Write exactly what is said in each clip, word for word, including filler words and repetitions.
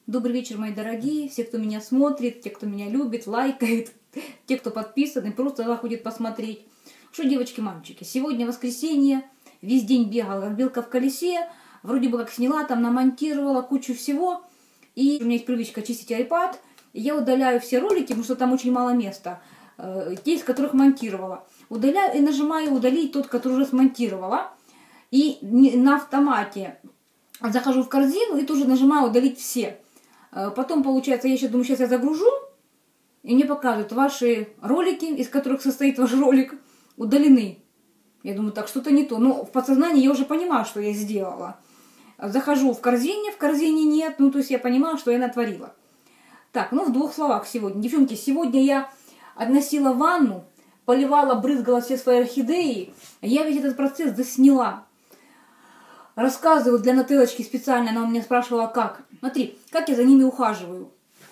Добрый вечер, мои дорогие, все, кто меня смотрит, те, кто меня любит, лайкает, те, кто подписан и просто заходит посмотреть. Что, девочки, мальчики, сегодня воскресенье, весь день бегала, как белка в колесе, вроде бы как сняла, там намонтировала кучу всего. И у меня есть привычка чистить iPad, и я удаляю все ролики, потому что там очень мало места, те, из которых монтировала. Удаляю и нажимаю удалить тот, который уже смонтировала. И на автомате захожу в корзину и тоже нажимаю удалить все. Потом, получается, я еще думаю, сейчас я загружу, и мне покажут, ваши ролики, из которых состоит ваш ролик, удалены. Я думаю, так, что-то не то. Но в подсознании я уже понимаю, что я сделала. Захожу в корзине, в корзине нет, ну, то есть я понимала, что я натворила. Так, ну, в двух словах сегодня. Девчонки, сегодня я относила ванну, поливала, брызгала все свои орхидеи. Я весь этот процесс засняла. Рассказываю для Нателлочки специально, она у меня спрашивала, как. Смотри, как я за ними ухаживаю.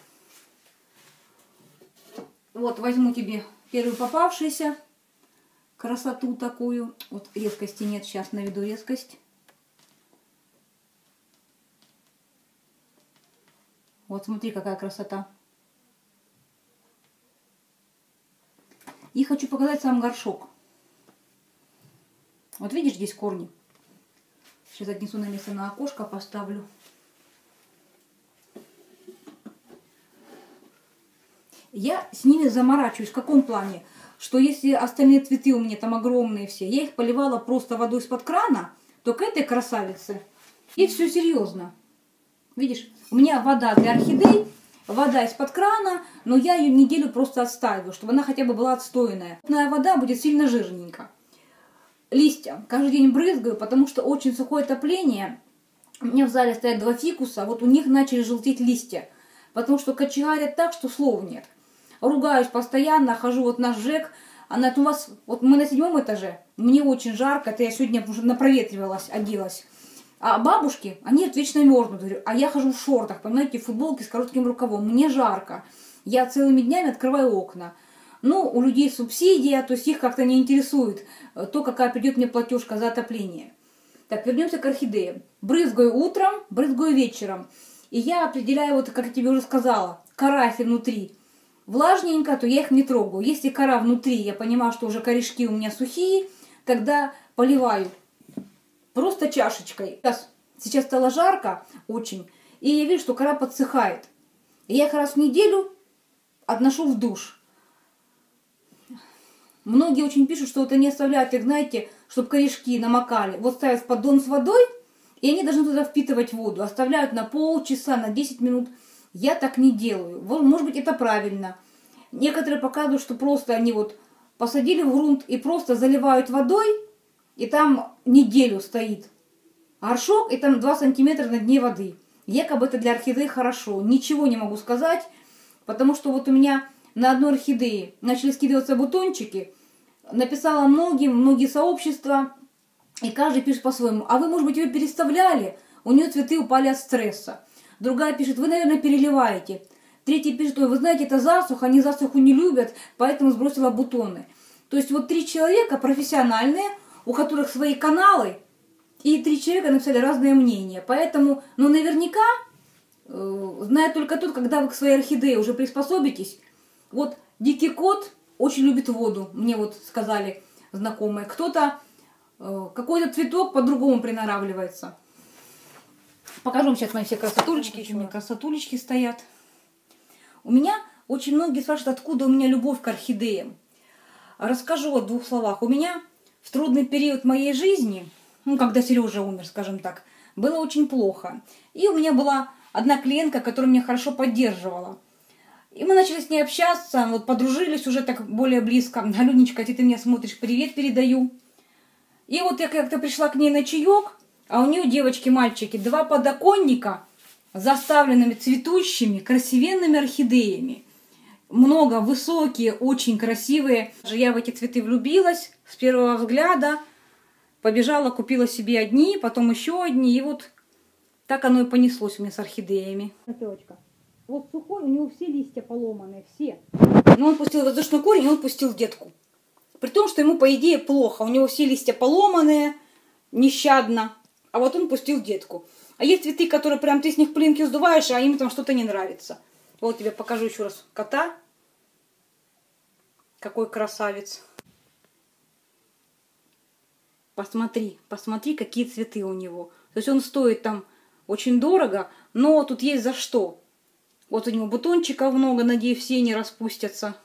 Вот, возьму тебе первую попавшуюся красоту такую. Вот резкости нет, сейчас наведу резкость. Вот, смотри, какая красота. И хочу показать сам горшок. Вот видишь, здесь корни. Сейчас отнесу на место, на окошко поставлю. Я с ними заморачиваюсь. В каком плане? Что если остальные цветы у меня там огромные все, я их поливала просто водой из-под крана, то к этой красавице и все серьезно. Видишь, у меня вода для орхидей, вода из-под крана, но я ее неделю просто отстаиваю, чтобы она хотя бы была отстойная. Вода будет сильно жирненько. Листья каждый день брызгаю, потому что очень сухое отопление. У меня в зале стоят два фикуса, вот у них начали желтеть листья, потому что кочегарят так, что слов нет. Ругаюсь постоянно, хожу вот наш ЖЭК, она у вас, вот мы на седьмом этаже, мне очень жарко, это я сегодня уже напроветривалась, оделась. А бабушки, они вечно мерзнут, говорю, а я хожу в шортах, понимаете, в футболке с коротким рукавом, мне жарко, я целыми днями открываю окна. Ну, у людей субсидия, то есть их как-то не интересует то, какая придет мне платежка за отопление. Так, вернемся к орхидеям. Брызгаю утром, брызгаю вечером. И я определяю, вот как я тебе уже сказала, кора внутри влажненько, то я их не трогаю. Если кора внутри, я понимаю, что уже корешки у меня сухие, тогда поливаю просто чашечкой. Сейчас, сейчас стало жарко очень, и я вижу, что кора подсыхает. И я их раз в неделю отношу в душ. Многие очень пишут, что это не оставляют их, знаете, чтобы корешки намокали. Вот ставят в поддон с водой, и они должны туда впитывать воду. Оставляют на полчаса, на десять минут. Я так не делаю. Может быть, это правильно. Некоторые показывают, что просто они вот посадили в грунт и просто заливают водой, и там неделю стоит горшок, и там два сантиметра на дне воды. Якобы это для орхидей хорошо. Ничего не могу сказать, потому что вот у меня на одной орхидее начали скидываться бутончики. Написала многим, многие сообщества, и каждый пишет по-своему. А вы, может быть, ее переставляли? У нее цветы упали от стресса. Другая пишет, вы, наверное, переливаете. Третья пишет, ой, вы знаете, это засуха, они засуху не любят, поэтому сбросила бутоны. То есть вот три человека профессиональные, у которых свои каналы, и три человека написали разные мнения. Поэтому, ну, наверняка, э, знает только тот, когда вы к своей орхидее уже приспособитесь. Вот дикий кот очень любит воду, мне вот сказали знакомые. Кто-то, э, какой-то цветок по-другому приноравливается. Покажу вам сейчас мои все красотулечки. Еще у меня красотулечки стоят. У меня очень многие спрашивают, откуда у меня любовь к орхидеям. Расскажу в двух словах. У меня в трудный период моей жизни, ну, когда Сережа умер, скажем так, было очень плохо. И у меня была одна клиентка, которая меня хорошо поддерживала. И мы начали с ней общаться, вот подружились уже так более близко. Алюнечка, ты, ты меня смотришь, привет передаю. И вот я как-то пришла к ней на чаек, а у нее, девочки, мальчики, два подоконника заставленными цветущими, красивенными орхидеями. Много, высокие, очень красивые. Я в эти цветы влюбилась с первого взгляда. Побежала, купила себе одни, потом еще одни. И вот так оно и понеслось у меня с орхидеями. Вот сухой, у него все листья поломанные, все. Но он пустил воздушный корень, и он пустил детку. При том, что ему, по идее, плохо. У него все листья поломанные, нещадно. А вот он пустил детку. А есть цветы, которые прям ты с них пылинки сдуваешь, а им там что-то не нравится. Вот тебе покажу еще раз кота. Какой красавец. Посмотри, посмотри, какие цветы у него. То есть он стоит там очень дорого, но тут есть за что. Вот у него бутончиков много, надеюсь, все не распустятся.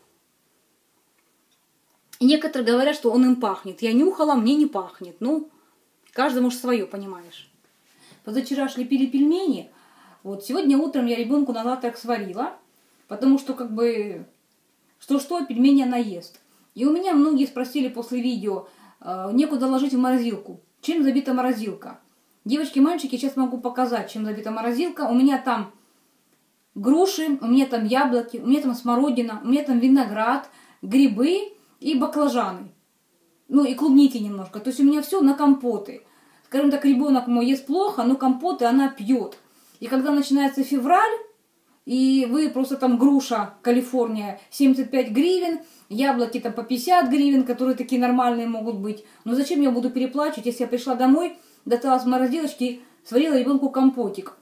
И некоторые говорят, что он им пахнет. Я нюхала, мне не пахнет. Ну, каждому же свое, понимаешь. Позавчера шли пили пельмени. Вот сегодня утром я ребенку на завтрак сварила, потому что как бы что-что, пельмени она ест. И у меня многие спросили после видео, э, некуда ложить в морозилку. Чем забита морозилка? Девочки, мальчики, сейчас могу показать, чем забита морозилка. У меня там груши, у меня там яблоки, у меня там смородина, у меня там виноград, грибы и баклажаны. Ну и клубники немножко. То есть у меня все на компоты. Скажем так, ребенок мой ест плохо, но компоты она пьет. И когда начинается февраль, и вы просто там груша Калифорния семьдесят пять гривен, яблоки там по пятьдесят гривен, которые такие нормальные могут быть. Но зачем я буду переплачивать, если я пришла домой, достала с морозилочки, сварила ребенку компотик.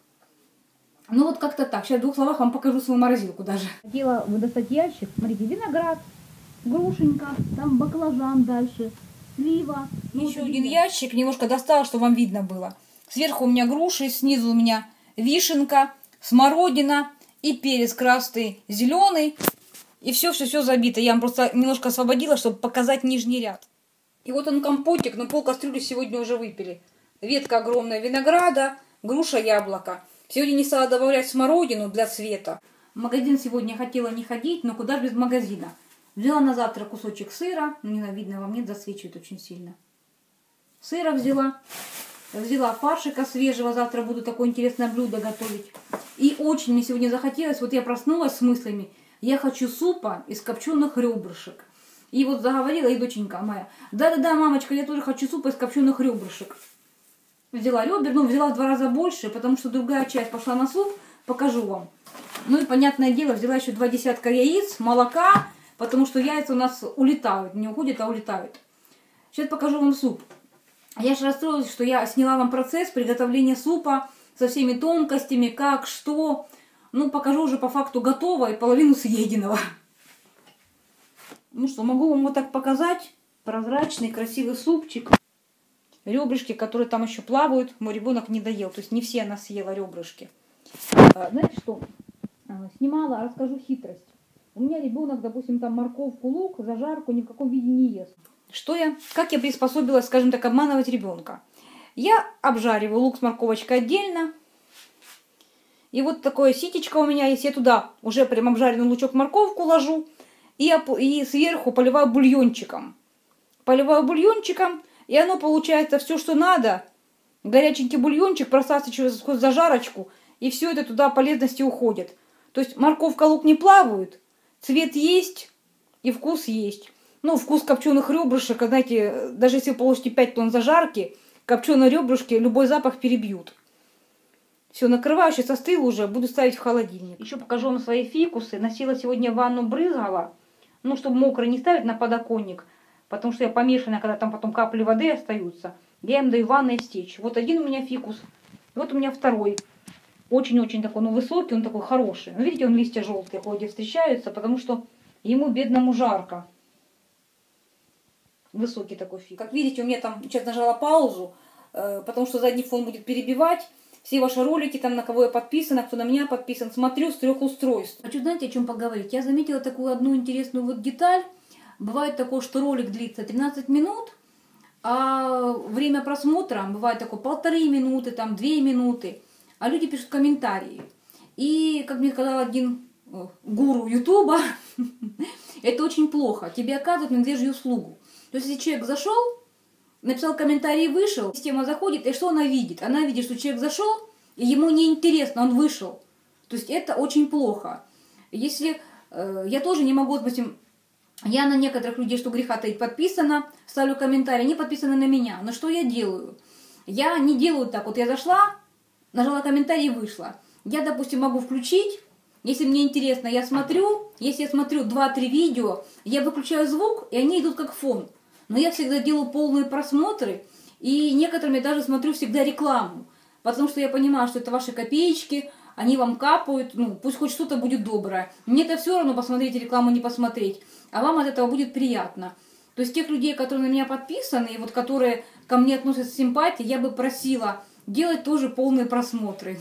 Ну вот как-то так. Сейчас в двух словах вам покажу свою морозилку даже. Хотела достать ящик. Смотрите, виноград, грушенька, там баклажан дальше, слива. Еще один ящик, немножко достала, чтобы вам видно было. Сверху у меня груши, снизу у меня вишенка, смородина и перец красный, зеленый. И все-все-все забито. Я вам просто немножко освободила, чтобы показать нижний ряд. И вот он компотик, но пол кастрюли сегодня уже выпили. Ветка огромная винограда, груша, яблоко. Сегодня не стала добавлять смородину для цвета. В магазин сегодня хотела не ходить, но куда же без магазина. Взяла на завтра кусочек сыра. Не видно вам, нет, засвечивает очень сильно. Сыра взяла. Взяла фаршика свежего. Завтра буду такое интересное блюдо готовить. И очень мне сегодня захотелось. Вот я проснулась с мыслями. Я хочу супа из копченых ребрышек. И вот заговорила и доченька моя. Да-да-да, мамочка, я тоже хочу супа из копченых ребрышек. Взяла ребер, ну взяла в два раза больше, потому что другая часть пошла на суп. Покажу вам. Ну и понятное дело, взяла еще два десятка яиц, молока. Потому что яйца у нас улетают. Не уходят, а улетают. Сейчас покажу вам суп. Я же расстроилась, что я сняла вам процесс приготовления супа со всеми тонкостями, как, что. Ну, покажу уже по факту готово и половину съеденного. Ну что, могу вам вот так показать. Прозрачный, красивый супчик. Ребрышки, которые там еще плавают, мой ребенок не доел. То есть не все она съела ребрышки. Знаете что? Снимала, расскажу хитрость. У меня ребенок, допустим, там морковку, лук, зажарку ни в каком виде не ест. Что я, как я приспособилась, скажем так, обманывать ребенка? Я обжариваю лук с морковочкой отдельно. И вот такое ситечко у меня есть. Я туда уже прям обжаренный лучок морковку ложу. И, и сверху поливаю бульончиком. Поливаю бульончиком. И оно получается все, что надо. Горяченький бульончик просасывается через зажарочку. И все это туда полезности уходит. То есть морковка, лук не плавают. Цвет есть и вкус есть. Ну, вкус копченых ребрышек, знаете, даже если вы получите пять тонн зажарки, копченые ребрышки любой запах перебьют. Все, накрываю, сейчас остыло уже, буду ставить в холодильник. Еще покажу вам свои фикусы. Носила сегодня ванну, брызгала. Ну, чтобы мокрые не ставить на подоконник, потому что я помешанная, когда там потом капли воды остаются. Я им даю ванной стечь. Вот один у меня фикус, вот у меня второй. Очень-очень такой, ну, высокий, он такой хороший. Ну, видите, он листья желтые, ходят, встречаются, потому что ему, бедному, жарко. Высокий такой фиг. Как видите, у меня там, сейчас нажала паузу, э, потому что задний фон будет перебивать. Все ваши ролики, там, на кого я подписана, кто на меня подписан, смотрю с трех устройств. Хочу, знаете, о чем поговорить? Я заметила такую одну интересную вот деталь. Бывает такое, что ролик длится тринадцать минут, а время просмотра бывает такое полторы минуты, там, две минуты. А люди пишут комментарии. И, как мне сказал один гуру Ютуба, это очень плохо. Тебе оказывают медвежью услугу. То есть, если человек зашел, написал комментарий и вышел, система заходит, и что она видит? Она видит, что человек зашел, и ему неинтересно, он вышел. То есть, это очень плохо. Если э, я тоже не могу, допустим, я на некоторых людей, что греха таить, подписана, ставлю комментарии, они подписаны на меня. Но что я делаю? Я не делаю так. Вот я зашла, нажала комментарий и вышла. Я, допустим, могу включить, если мне интересно, я смотрю, если я смотрю два-три видео, я выключаю звук, и они идут как фон. Но я всегда делаю полные просмотры, и некоторыми даже смотрю всегда рекламу. потому что я понимаю, что это ваши копеечки, они вам капают, ну, пусть хоть что-то будет доброе. Мне это все равно, посмотреть рекламу, не посмотреть, а вам от этого будет приятно. То есть тех людей, которые на меня подписаны, и вот которые ко мне относятся с симпатией, я бы просила делать тоже полные просмотры.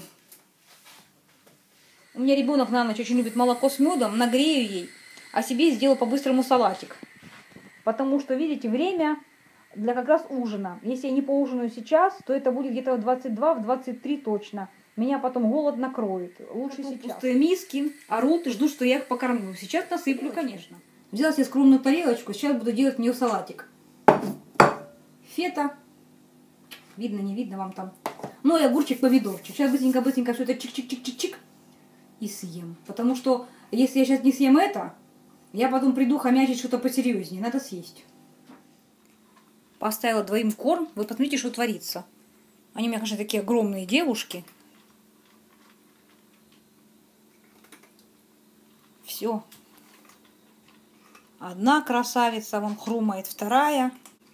У меня ребенок на ночь очень любит молоко с медом, нагрею ей, а себе сделаю по-быстрому салатик. Потому что, видите, время для как раз ужина. Если я не поужинаю сейчас, то это будет где-то в двадцать два, в двадцать три точно. Меня потом голод накроет. Лучше сейчас. Пустые миски, орут и ждут, что я их покормлю. Сейчас насыплю, конечно. Взяла себе скромную тарелочку, сейчас буду делать в нее салатик. Фета. Видно, не видно вам там. Ну и огурчик, помидорчик. Сейчас быстренько-быстренько все это чик-чик-чик-чик-чик и съем. Потому что если я сейчас не съем это, я потом приду хомячить что-то посерьезнее. Надо съесть. Поставила двоим корм. Вы посмотрите, что творится. Они у меня, конечно, такие огромные девушки. Все. Одна красавица вам хрумает, вторая.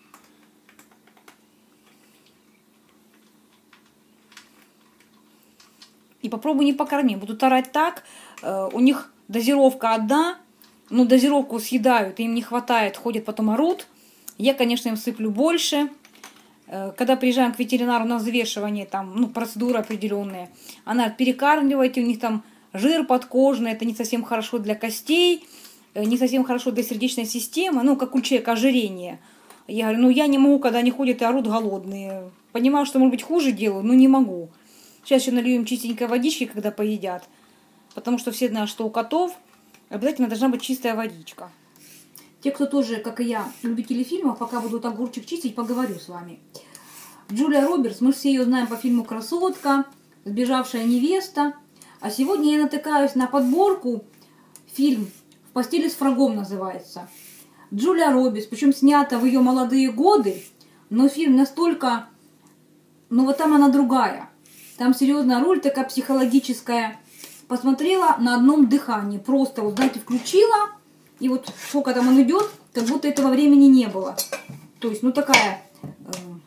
И попробуй не покорми. Будут орать так. Э, у них дозировка одна. Но дозировку съедают, им не хватает, ходят, потом орут. Я, конечно, им сыплю больше. Э, когда приезжаем к ветеринару на взвешивание, там, ну, процедуры определенные, она перекармливает, у них там жир подкожный, это не совсем хорошо для костей, не совсем хорошо для сердечной системы, ну, как у человека ожирение. Я говорю, ну, я не могу, когда они ходят и орут голодные. Понимаю, что, может быть, хуже делаю, но не могу. Сейчас еще налью им чистенькой водички, когда поедят. Потому что все знают, что у котов обязательно должна быть чистая водичка. Те, кто тоже, как и я, любители фильмов, пока буду вот огурчик чистить, поговорю с вами. Джулия Робертс, мы все ее знаем по фильму «Красотка», «Сбежавшая невеста». А сегодня я натыкаюсь на подборку, фильм «В постели с врагом» называется. Джулия Робертс, причем снята в ее молодые годы, но фильм настолько... Ну вот там она другая. Там серьезная роль, такая психологическая. Посмотрела на одном дыхании. Просто, вот знаете, включила, и вот сколько там он идет, как будто этого времени не было. То есть, ну такая... Э,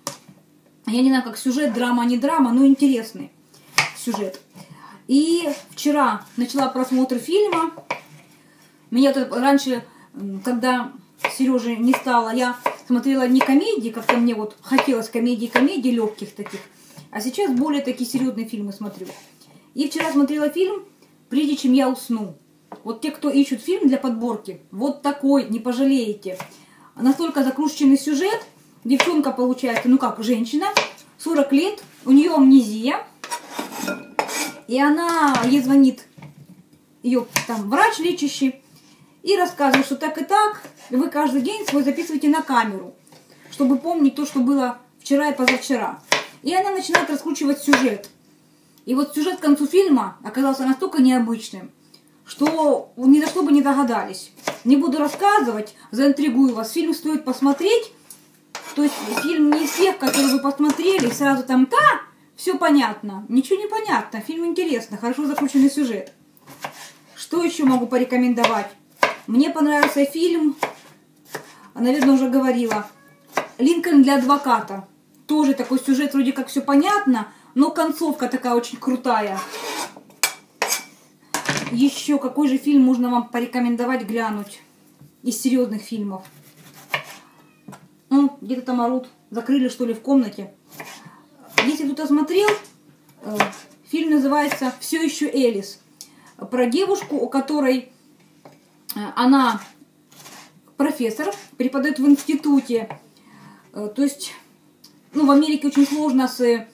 я не знаю, как сюжет, драма, не драма, но интересный сюжет. И вчера начала просмотр фильма. Меня тут раньше, когда Сережи не стало, я смотрела не комедии, как-то мне вот хотелось комедий, комедий легких таких. А сейчас более такие серьезные фильмы смотрю. И вчера смотрела фильм «Прежде чем я усну». Вот те, кто ищут фильм для подборки, вот такой, не пожалеете. Настолько закрученный сюжет. Девчонка получается, ну как, женщина, сорок лет, у нее амнезия. И она, ей звонит ее там врач лечащий и рассказывает, что так и так, вы каждый день свой записываете на камеру, чтобы помнить то, что было вчера и позавчера. И она начинает раскручивать сюжет. И вот сюжет к концу фильма оказался настолько необычным, что ни за что бы не догадались. Не буду рассказывать, заинтригую вас. Фильм стоит посмотреть. То есть фильм не из тех, которые вы посмотрели, и сразу там, да, все понятно. Ничего не понятно. Фильм интересный, хорошо закрученный сюжет. Что еще могу порекомендовать? Мне понравился фильм, наверное, уже говорила, «Линкольн для адвоката». Тоже такой сюжет, вроде как все понятно, но концовка такая очень крутая. Еще какой же фильм можно вам порекомендовать глянуть из серьезных фильмов? Ну, где-то там орут. Закрыли, что ли, в комнате. Если кто-то смотрел, фильм называется «Все еще Элис». Про девушку, у которой она профессор, преподает в институте. То есть, ну, в Америке очень сложно с,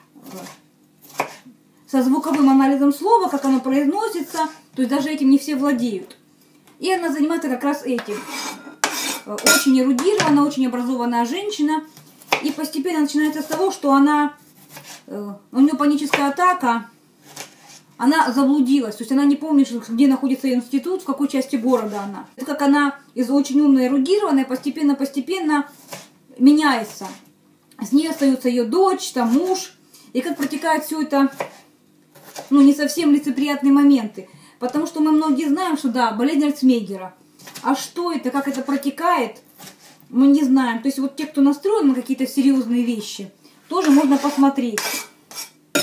со звуковым анализом слова, как оно произносится. То есть даже этим не все владеют. И она занимается как раз этим. Очень эрудированная, очень образованная женщина. И постепенно начинается с того, что она, у нее паническая атака, она заблудилась. То есть она не помнит, где находится институт, в какой части города она. Это как она из очень умной, эрудированной, постепенно-постепенно меняется. С ней остается ее дочь, там муж. И как протекает все это, ну, не совсем лицеприятные моменты. Потому что мы многие знаем, что да, болезнь Альцгеймера. А что это, как это протекает, мы не знаем. То есть вот те, кто настроен на какие-то серьезные вещи, тоже можно посмотреть.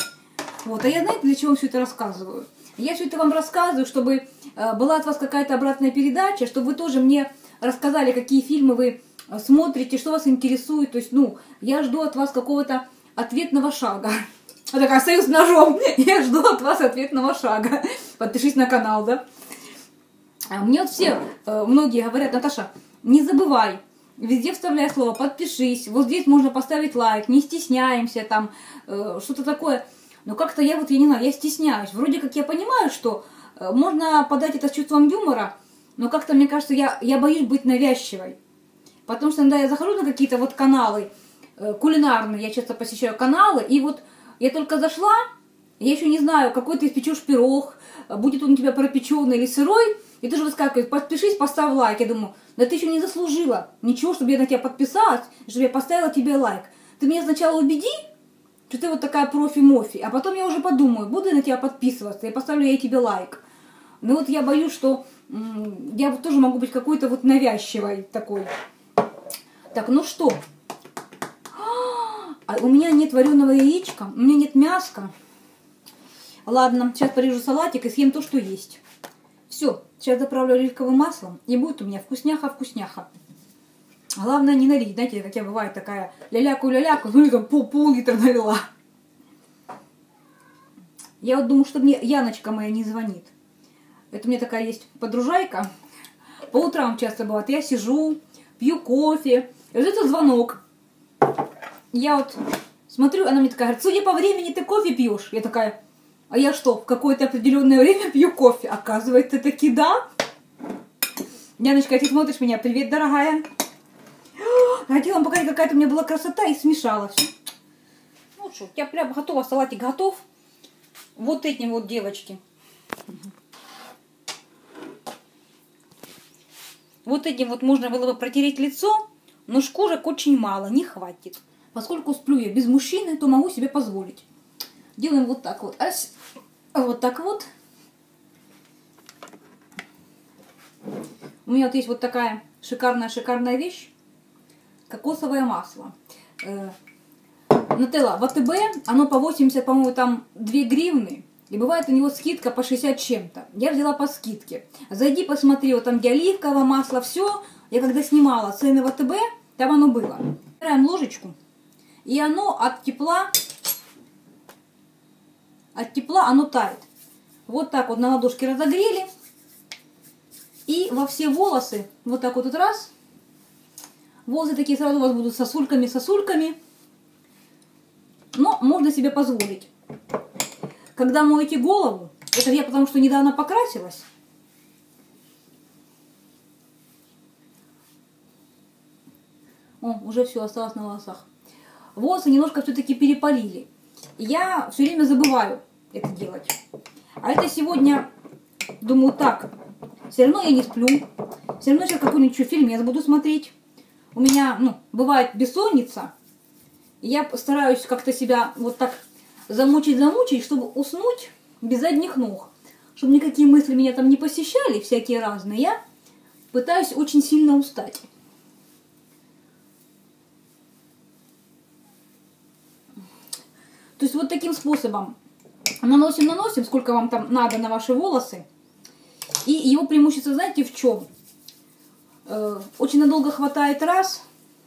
Вот, а я, знаете, для чего вам все это рассказываю? Я все это вам рассказываю, чтобы э, была от вас какая-то обратная передача, чтобы вы тоже мне рассказали, какие фильмы вы смотрите, что вас интересует. То есть, ну, я жду от вас какого-то ответного шага. Вот такая, союз с ножом. Я жду от вас ответного шага. Подпишись на канал, да? Мне вот все, э, многие говорят: Наташа, не забывай, везде вставляй слово «подпишись», вот здесь можно поставить лайк, не стесняемся, там, э, что-то такое. Но как-то я вот, я не знаю, я стесняюсь. Вроде как я понимаю, что э, можно подать это с чувством юмора, но как-то, мне кажется, я, я боюсь быть навязчивой. Потому что иногда я захожу на какие-то вот каналы э, кулинарные, я часто посещаю каналы, и вот я только зашла, я еще не знаю, какой ты испечешь пирог, будет он у тебя пропеченный или сырой, и ты же выскакивает: подпишись, поставь лайк. Я думаю, да ты еще не заслужила ничего, чтобы я на тебя подписалась, чтобы я поставила тебе лайк. Ты меня сначала убеди, что ты вот такая профи-мофи, а потом я уже подумаю, буду я на тебя подписываться, и поставлю я тебе лайк. Но вот я боюсь, что м- я вот тоже могу быть какой-то вот навязчивой такой. Так, ну что? А у меня нет вареного яичка, у меня нет мяска. Ладно, сейчас порежу салатик и съем то, что есть. Все, сейчас заправлю оливковым маслом, и будет у меня вкусняха-вкусняха. Главное не налить, знаете, как я бывает такая ля-ляку-ля-ляку, ну там пол-литра налила. Я вот думаю, что мне Яночка моя не звонит. Это у меня такая есть подружайка. По утрам часто бывает, я сижу, пью кофе, и вот это звонок. Я вот смотрю, она мне такая говорит: судя по времени, ты кофе пьешь. Я такая: а я что, в какое-то определенное время пью кофе? Оказывается, таки да. Яночка, ты смотришь меня: привет, дорогая. Хотела вам показать, какая-то у меня была красота, и смешала все. Ну что, я прям готова, салатик готов. Вот этим вот, девочки. Вот этим вот можно было бы протереть лицо, но шкурок очень мало, не хватит. Поскольку сплю я без мужчины, то могу себе позволить. Делаем вот так вот. Вот так вот. У меня вот есть вот такая шикарная-шикарная вещь. Кокосовое масло. Нателла в АТБ, оно по восемьдесят, по-моему, там две гривны. И бывает у него скидка по шестьдесят чем-то. Я взяла по скидке. Зайди, посмотри, вот там где оливковое масло, все. Я когда снимала цены в АТБ, там оно было. Берем ложечку. И оно от тепла, от тепла оно тает. Вот так вот на ладошке разогрели. И во все волосы, вот так вот, вот раз. Волосы такие сразу у вас будут сосульками-сосульками. Но можно себе позволить. Когда моете голову, это я потому что недавно покрасилась. О, уже все осталось на волосах. Волосы немножко все-таки перепалили. Я все время забываю это делать. А это сегодня, думаю, так, все равно я не сплю. Все равно сейчас какой-нибудь фильм я буду смотреть. У меня, ну, бывает бессонница. Я стараюсь как-то себя вот так замучить-замучить, чтобы уснуть без задних ног. Чтобы никакие мысли меня там не посещали, всякие разные. Я пытаюсь очень сильно устать. То есть вот таким способом наносим-наносим, сколько вам там надо на ваши волосы. И его преимущество, знаете, в чем? Э, очень надолго хватает раз.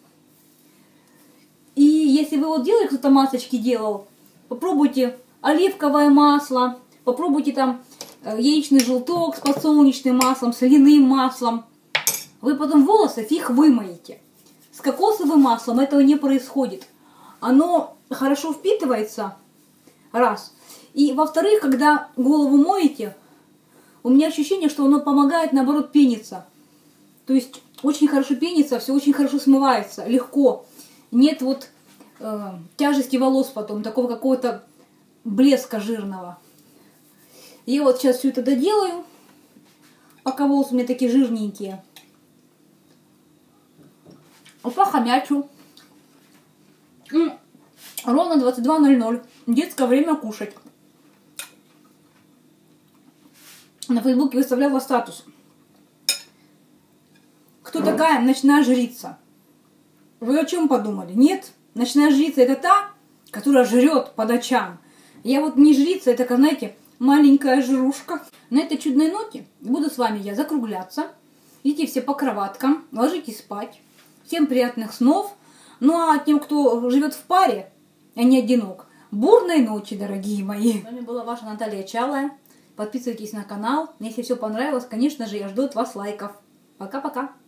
И если вы вот делали, кто-то масочки делал, попробуйте оливковое масло, попробуйте там яичный желток с подсолнечным маслом, с льняным маслом. Вы потом волосы фиг вымоете. С кокосовым маслом этого не происходит. Оно хорошо впитывается, раз. И во-вторых, когда голову моете, у меня ощущение, что оно помогает, наоборот, пениться. То есть очень хорошо пенится, все очень хорошо смывается, легко. Нет вот э, тяжести волос потом, такого какого-то блеска жирного. Я вот сейчас все это доделаю, пока волосы у меня такие жирненькие. Похомячу. Ровно двадцать два ноль ноль. Детское время кушать. На Фейсбуке выставляла статус. Кто такая ночная жрица? Вы о чем подумали? Нет, ночная жрица это та, которая жрет по ночам. Я вот не жрица, я такая, знаете, маленькая жрушка. На этой чудной ноте буду с вами я закругляться. Идите все по кроваткам, ложитесь спать. Всем приятных снов. Ну а тем, кто живет в паре, а не одинок, бурной ночи, дорогие мои. С вами была ваша Наталья Чалая. Подписывайтесь на канал. Если все понравилось, конечно же, я жду от вас лайков. Пока-пока.